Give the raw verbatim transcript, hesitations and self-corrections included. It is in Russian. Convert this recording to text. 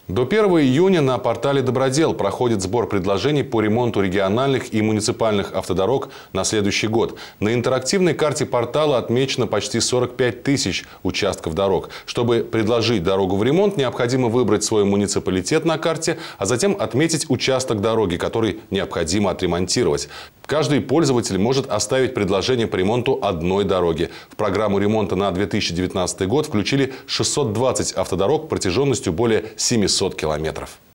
До первого июня на портале «Добродел» проходит сбор предложений по ремонту региональных и муниципальных автодорог на следующий год. На интерактивной карте портала отмечено почти сорок пять тысяч участков дорог. Чтобы предложить дорогу в ремонт, необходимо выбрать свой муниципалитет на карте, а затем отметить участок дороги, который необходимо отремонтировать. Каждый пользователь может оставить предложение по ремонту одной дороги. В программу ремонта на две тысячи девятнадцатый год включили шестьсот двадцать автодорог протяженностью более семисот километров.